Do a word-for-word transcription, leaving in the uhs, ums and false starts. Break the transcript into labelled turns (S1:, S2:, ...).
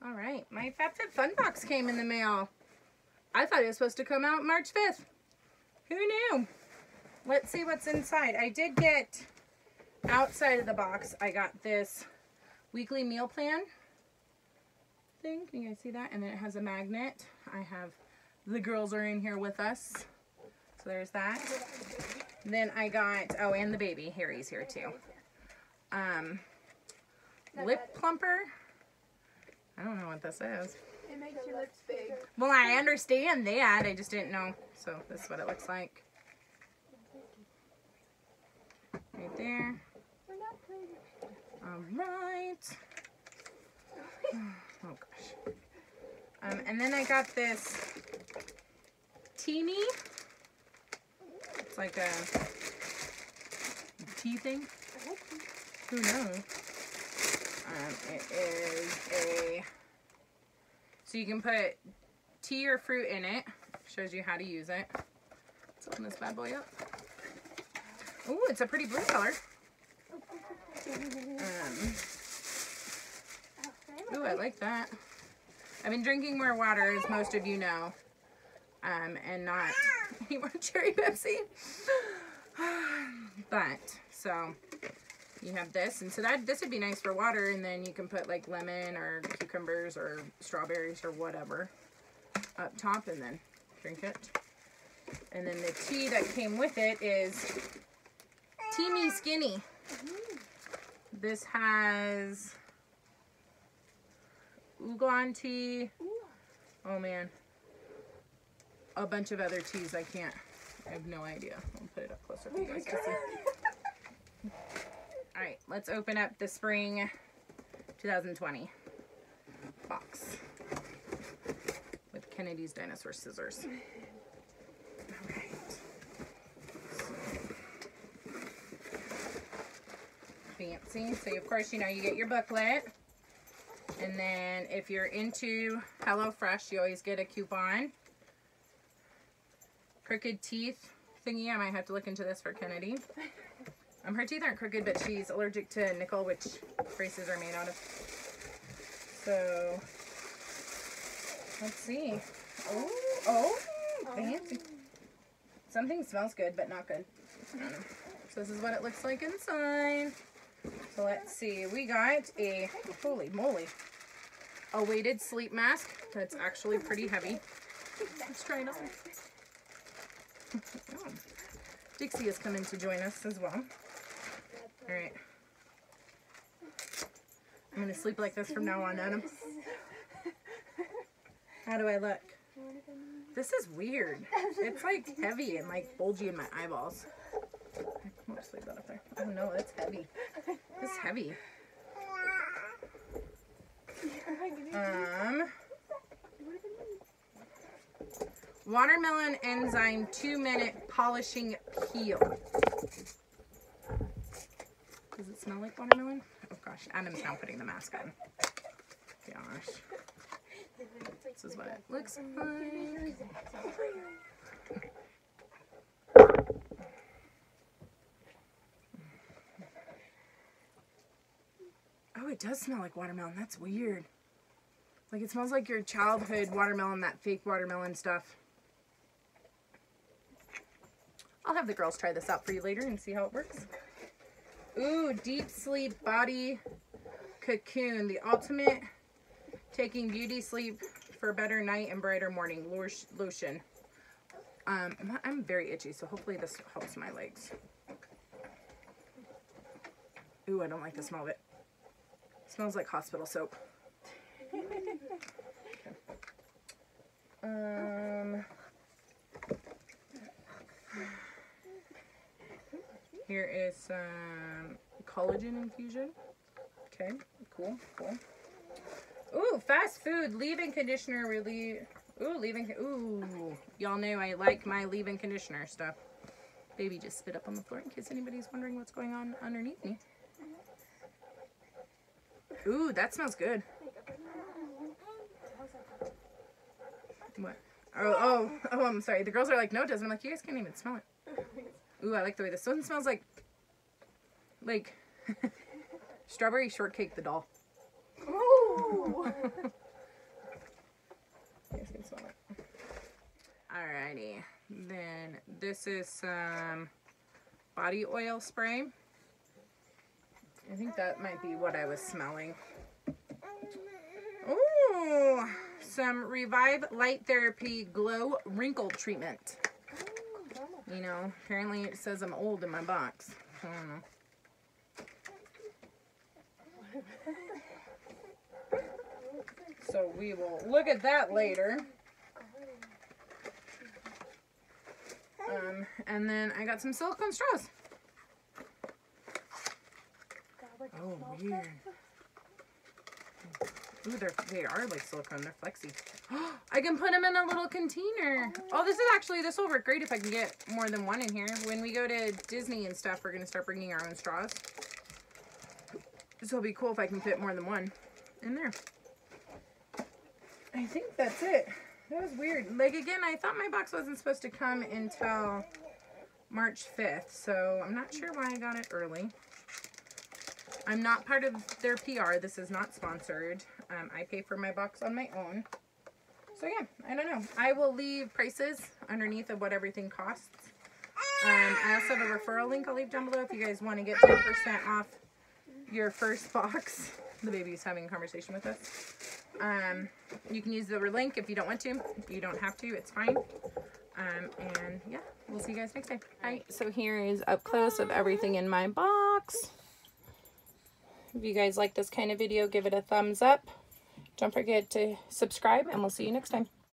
S1: All right, my Fab Fit Fun box came in the mail. I thought it was supposed to come out March fifth. Who knew? Let's see what's inside. I did get, outside of the box, I got this weekly meal plan thing. Can you guys see that? And then it has a magnet. I have, the girls are in here with us. So there's that. Then I got, oh, and the baby. Harry's here too. Um, lip plumper. I don't know what this is.
S2: It makes your lips big.
S1: Well, I understand that. I just didn't know. So this is what it looks like. Right there. All right. Oh gosh. Um, and then I got this teeny. It's like a tea thing. Who knows? Um, it is a, so you can put tea or fruit in it. Shows you how to use it. Let's open this bad boy up. Oh, it's a pretty blue color. Um, ooh, I like that. I've been drinking more water, as most of you know, um, and not any more cherry Pepsi. But, so, you have this, and so that this would be nice for water, and then you can put like lemon or cucumbers or strawberries or whatever up top, and then drink it. And then the tea that came with it is Teamy Skinny. This has oolong tea. Oh man, a bunch of other teas. I can't. I have no idea. I'll put it up closer for you guys to see. All right, let's open up the spring twenty twenty box with Kennedy's dinosaur scissors. All right. Fancy. So of course, you know, you get your booklet, and then if you're into HelloFresh, you always get a coupon. Crooked teeth thingy. I might have to look into this for Kennedy. Um, her teeth aren't crooked, but she's allergic to nickel, which braces are made out of. So, let's see. Oh, oh, fancy. Something smells good, but not good. I don't know. So this is what it looks like inside. So let's see. We got a, holy moly, a weighted sleep mask that's actually pretty heavy. Let's try it on. Oh. Dixie has come in to join us as well. All right. I'm going to sleep like this from now on, Adam. How do I look? This is weird. It's like heavy and like bulgy in my eyeballs. I'm going to sleep that up there. Oh no, that's heavy. It's heavy. Um, watermelon enzyme two minute polishing peel. Does it smell like watermelon? Oh gosh, Adam's now putting the mask on. Gosh. This is what it looks like. Oh, it does smell like watermelon. That's weird. Like, it smells like your childhood watermelon, that fake watermelon stuff. I'll have the girls try this out for you later and see how it works. Ooh, deep sleep body cocoon. The ultimate taking beauty sleep for a better night and brighter morning lotion. Um, I'm very itchy, so hopefully this helps my legs. Ooh, I don't like the smell of it. It smells like hospital soap. Okay. Um, here is some collagen infusion. Okay, cool, cool. Ooh, fast food leave-in conditioner really. Ooh, leave-in. Ooh, y'all know I like my leave-in conditioner stuff. Baby just spit up on the floor in case anybody's wondering what's going on underneath me. Ooh, that smells good. What? Oh, oh, oh, I'm sorry. The girls are like, no, it doesn't. I'm like, you guys can't even smell it. Ooh, I like the way this one smells like, like, strawberry shortcake the doll.
S2: Ooh.
S1: This is some body oil spray. I think that might be what I was smelling. Ooh, some Revive Light Therapy Glow Wrinkle Treatment. You know, apparently it says I'm old in my box. I don't know. So we will look at that later. Um, and then I got some silicone straws. Oh, weird. Ooh, they're, they are like silicone. They're flexy. I can put them in a little container. Oh, this is actually, this will work great if I can get more than one in here. When we go to Disney and stuff, we're going to start bringing our own straws. This will be cool if I can fit more than one in there. I think that's it. That was weird. Like, again, I thought my box wasn't supposed to come until March fifth, so I'm not sure why I got it early. I'm not part of their P R. This is not sponsored. Um, I pay for my box on my own. So, yeah, I don't know. I will leave prices underneath of what everything costs. Um, I also have a referral link I'll leave down below if you guys want to get ten percent off your first box. The baby's having a conversation with us. Um, you can use the link if you don't want to. You don't have to. It's fine. Um, and yeah, we'll see you guys next time. All right, so here is up close of everything in my box. If you guys like this kind of video, give it a thumbs up. Don't forget to subscribe, and we'll see you next time.